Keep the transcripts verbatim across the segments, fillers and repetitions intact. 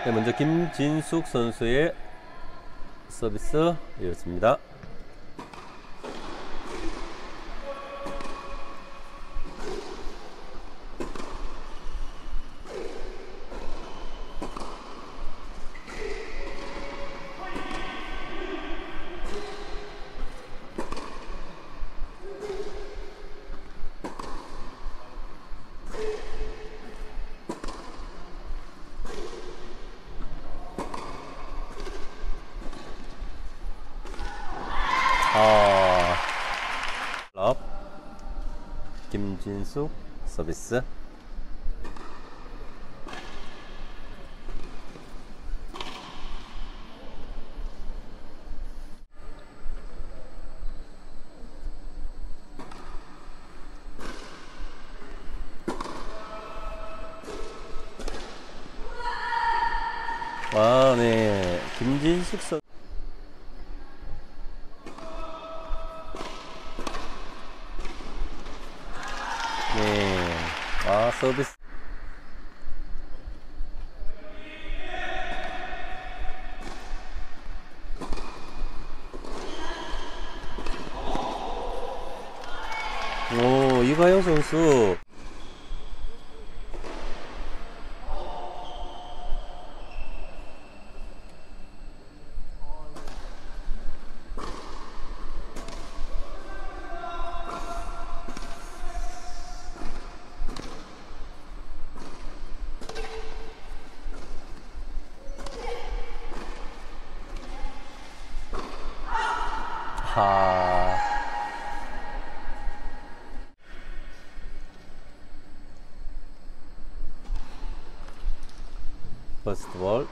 네, 먼저 김진숙 선수의 서비스였습니다. 아, 럽 김진숙 서비스. 아, 네, 김진숙 선 네, 아, 서비스. 오, 이가영 선수. 하. 퍼스트 볼.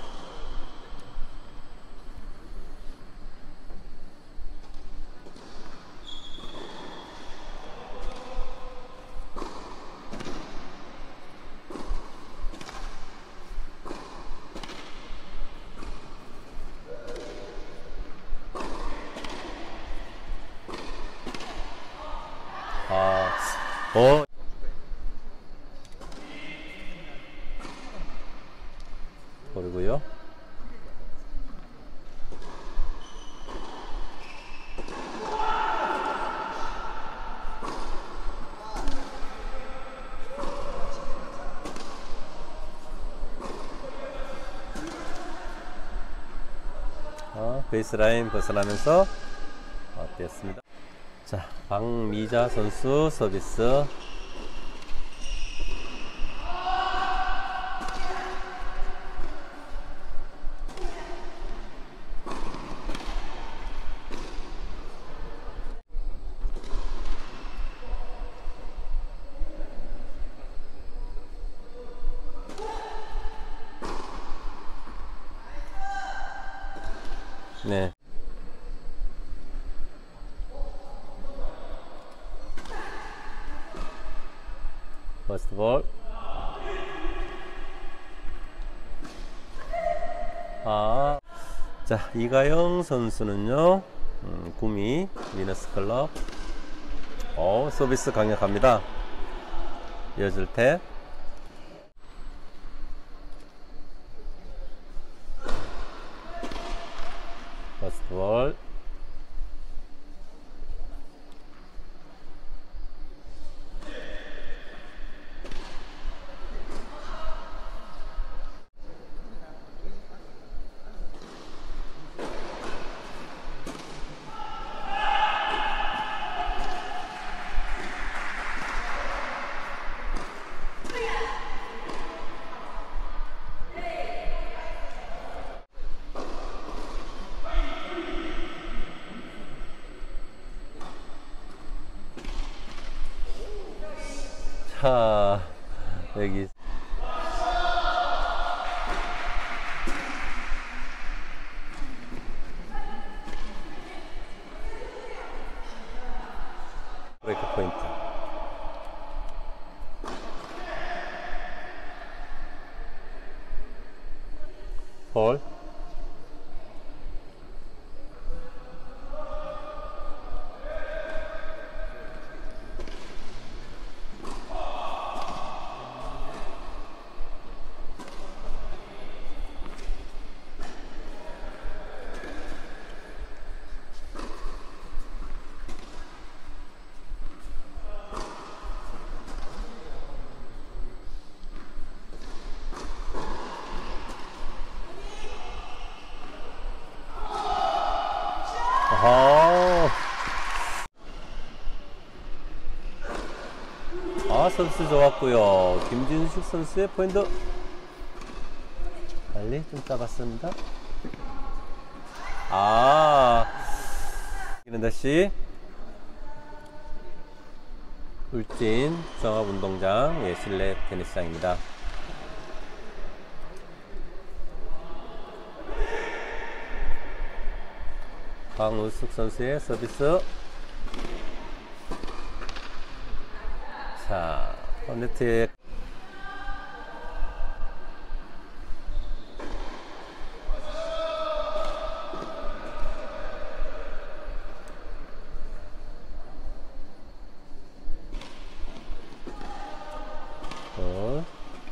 아, 어, 버리고요. 아, 베이스라인 벗어나면서 아웃되었습니다. 자, 박미자 선수 서비스. 네. 퍼스트 볼. 아, 자, 이가영 선수는요, 음, 구미 위너스 클럽. 어, 서비스 강력합니다. 이어질 때. 퍼스트 볼. 자, 여기 브레이크 포인트. 볼. 아, 서비스 좋았고요. 김진숙 선수의 포인트. 빨리 좀 잡았습니다. 아, 이는 다시 울진 종합운동장, 예, 실내 테니스장입니다. 강우숙 선수의 서비스. 자, 네트에 어.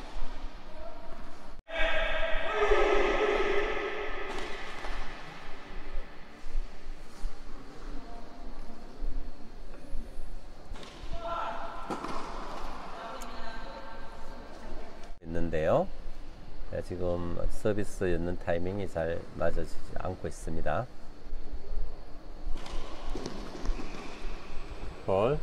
있는데요. 네, 지금 서비스 였는 타이밍이 잘 맞아지지 않고 있습니다. 볼.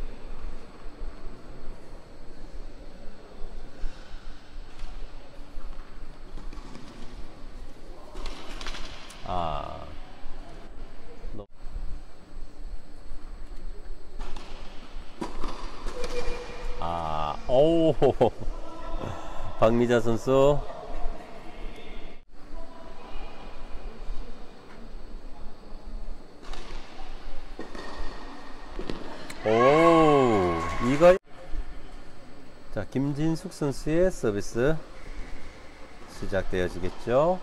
아. 아, 오. 박미자 선수. 오, 이거. 자, 김진숙 선수의 서비스 시작되어지겠죠.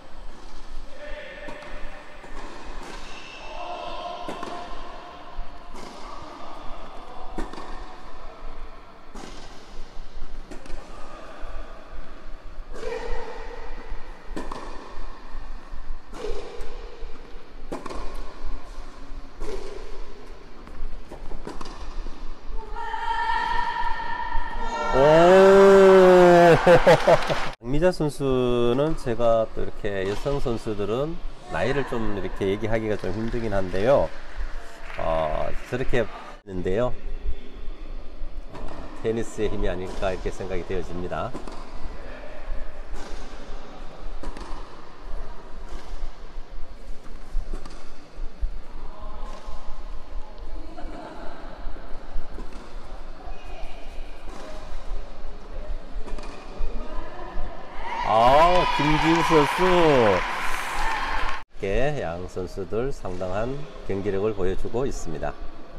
박미자 선수는 제가 또 이렇게 여성 선수들은 나이를 좀 이렇게 얘기하기가 좀 힘들긴 한데요. 어, 저렇게 있는데요. 어, 테니스의 힘이 아닐까 이렇게 생각이 되어집니다. 아, 김진수 선수. 양 선수들 상당한 경기력을 보여주고 있습니다.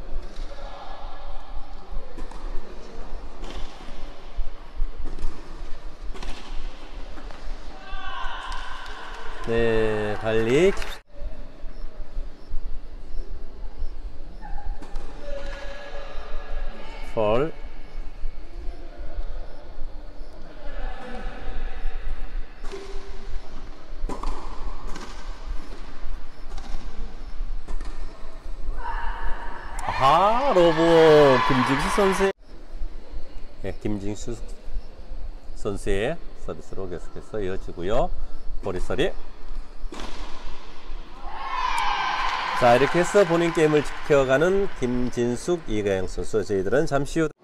네, 달리. 폴. 아, 로브 김진수 선수. 네, 김진수 선수의 서비스로 계속해서 이어지고요. 보리서리. 자, 이렇게 해서 본인 게임을 지켜가는 김진숙, 이가영 선수. 저희들은 잠시 후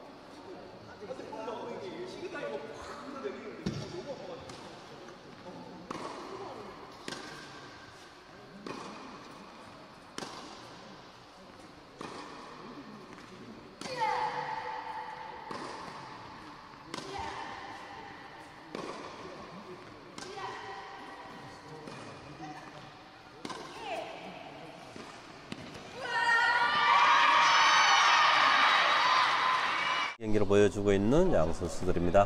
경기를 보여주고 있는 양 선수들입니다.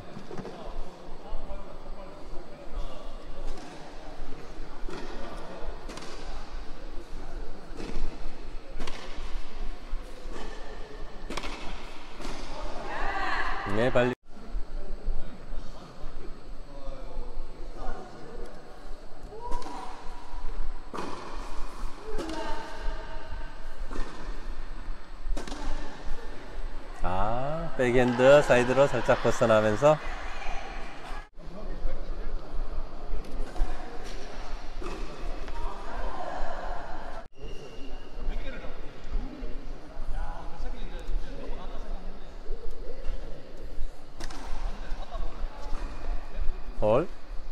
네, 빨리. 아, 백핸드 사이드로 살짝 벗어나면서 콜.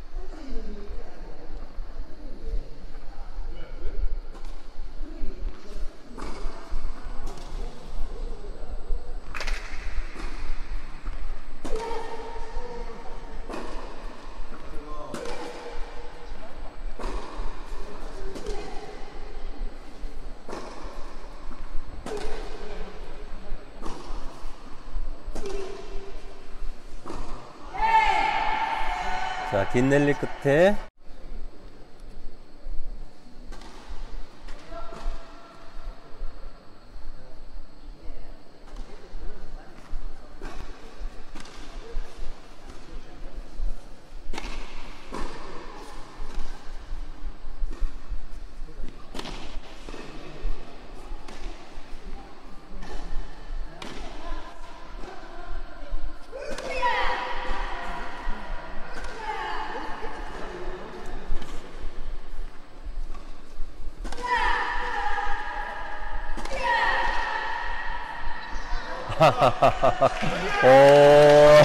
자, 긴 랠리 끝에 오.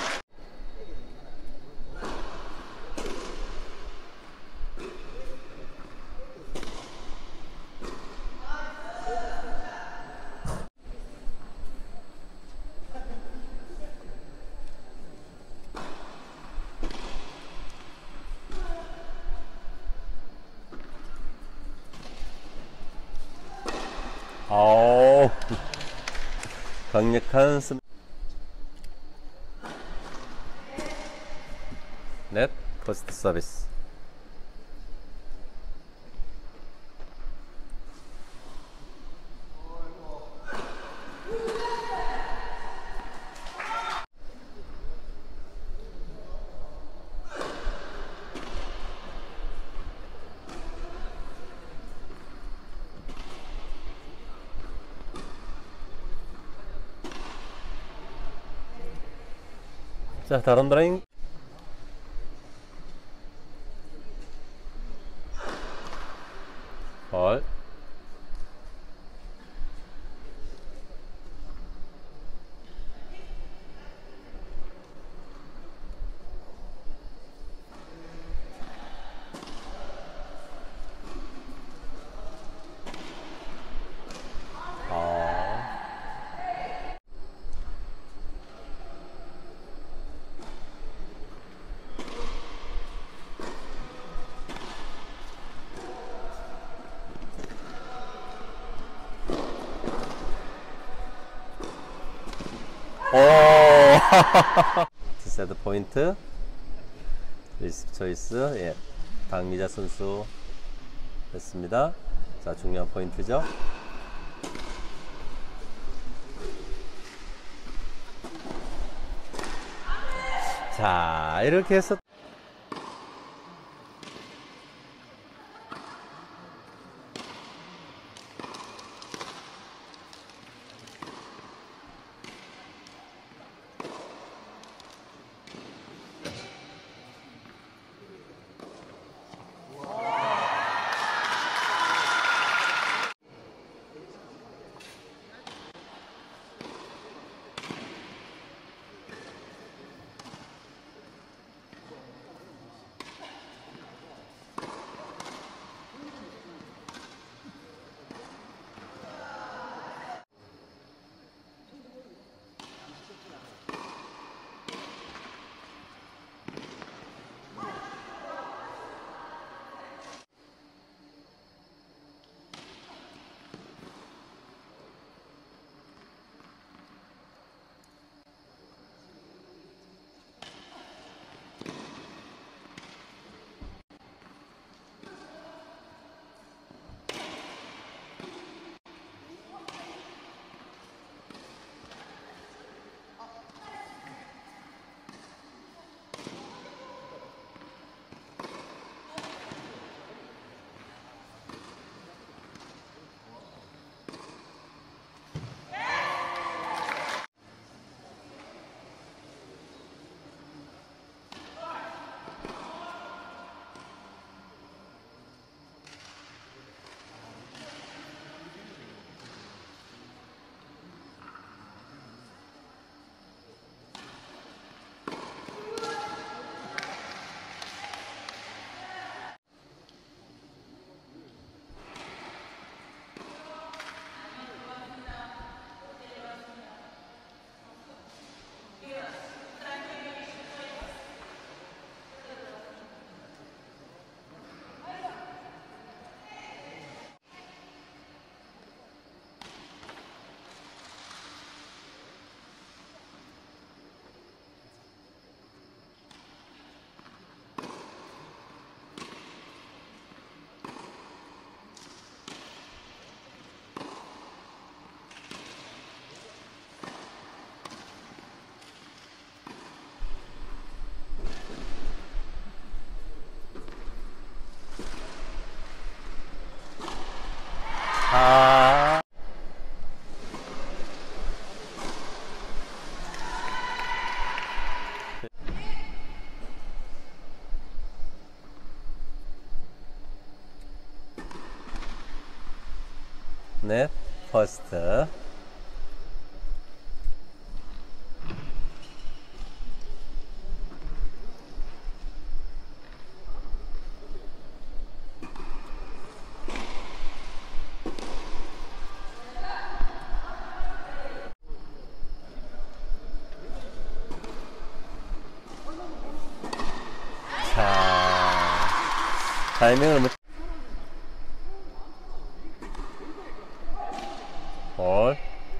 아우, 강력한 스 넷 퍼스트 서비스. 자, 다른 드라잉. 헐. 오. 세트 포인트. 리스크 초이스. 예. 박미자 선수 됐습니다. 자, 중요한 포인트죠. 자, 이렇게 해서 넷, 퍼스트. 자, 타이밍을 못. 볼.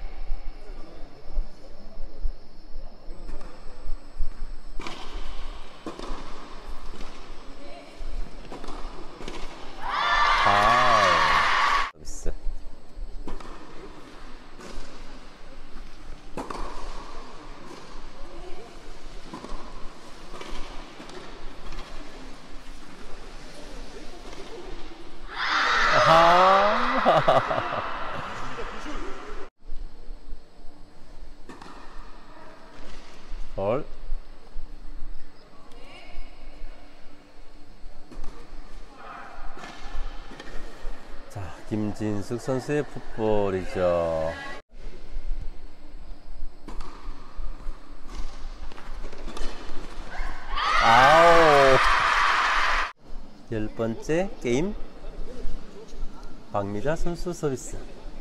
아, 서비스. 아하. 볼. 자, 김진숙 선수의 풋볼이죠. 아우. 열 번째 게임. 박미자 선수 서비스.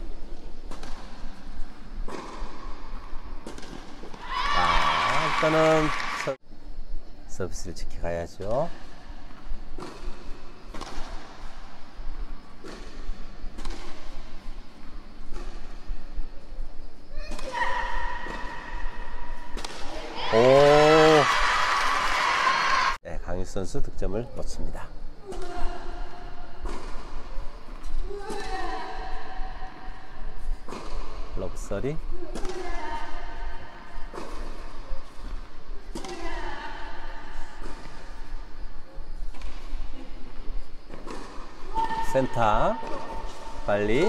아, 일단은 서, 서비스를 지켜가야죠. 오. 네, 강유 선수 득점을 놓칩니다. 러브서리. 센터 빨리.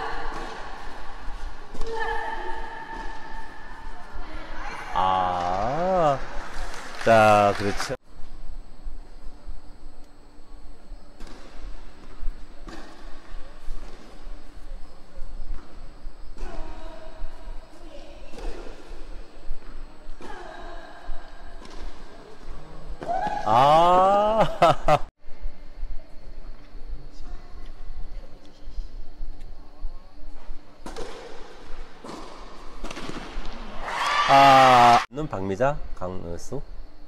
아, 자, 그렇죠. 아. 아, 는 박미자, 강은수.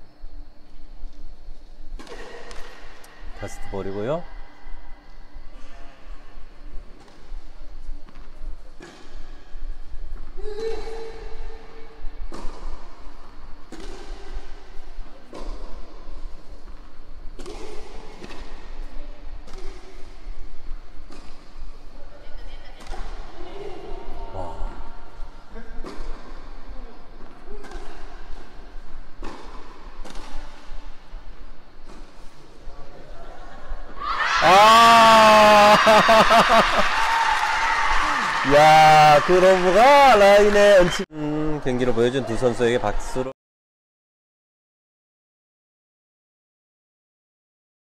퍼스트 볼이고요. 아, 야, 그로브가 라인에 얹힌 음, 경기를 보여준 두 선수에게 박수로.